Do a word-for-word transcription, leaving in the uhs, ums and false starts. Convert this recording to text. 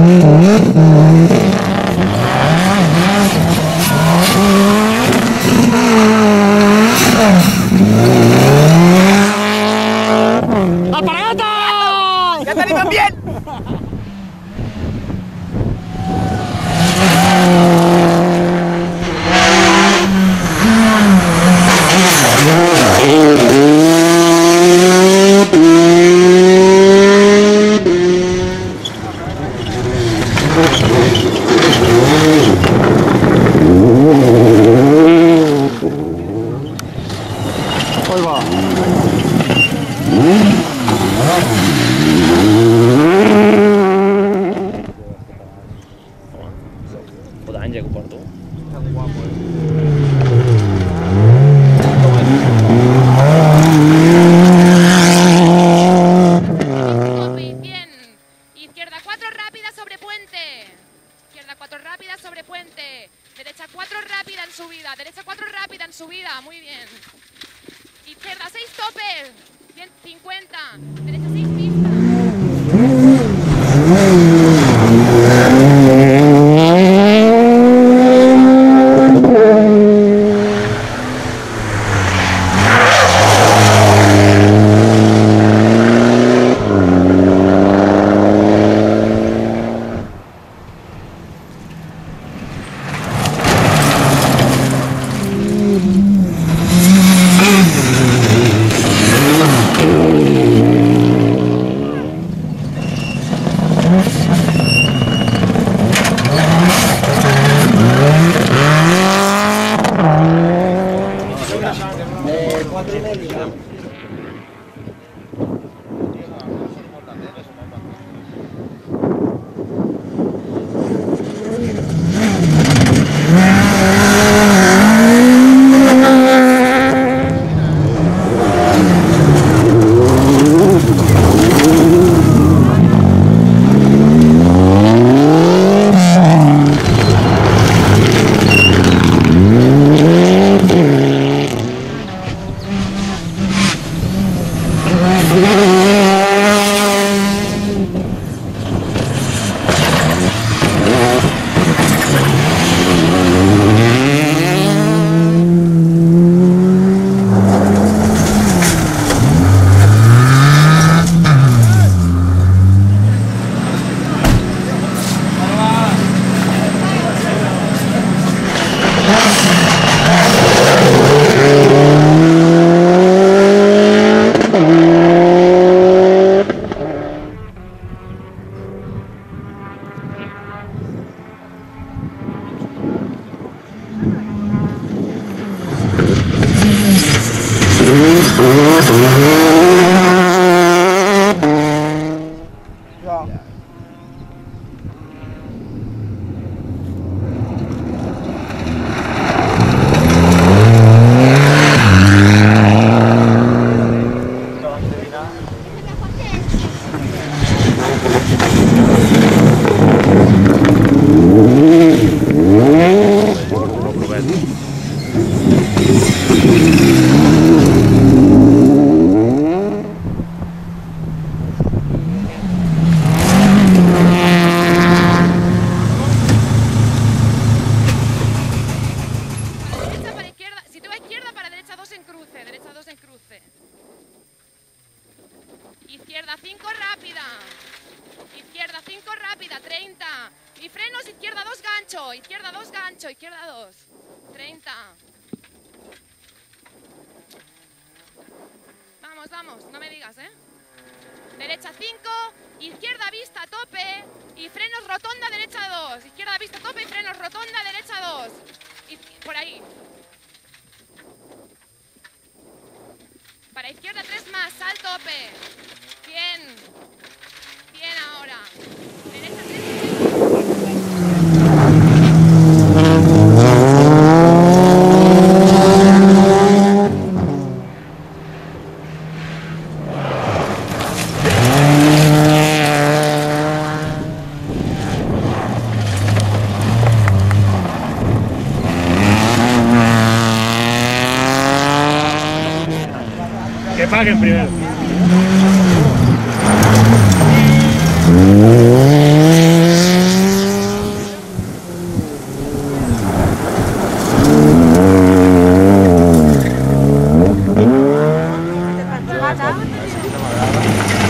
¡Alpargata! ¡Ya te animan bien! Ahí va. Puta Àngel que ho porto. Izquierda cuatro rápida sobre puente. Izquierda cuatro rápida sobre puente. Derecha cuatro rápida en subida. Derecha cuatro rápida en subida. Muy bien. Izquierda seis tope. cincuenta. Derecha seis pista. Izquierda cinco rápida. Izquierda cinco rápida, treinta. Y frenos, izquierda dos gancho. Izquierda dos gancho, izquierda dos. treinta. Vamos, vamos, no me digas, ¿eh? Derecha cinco, izquierda vista tope y frenos rotonda, derecha dos. Izquierda vista tope y frenos rotonda, derecha dos. Y por ahí. Para izquierda tres más, sal tope. Bien. Bien ahora. Derecha tres. Que paguen primero. Bien. Vamos a ver ahora.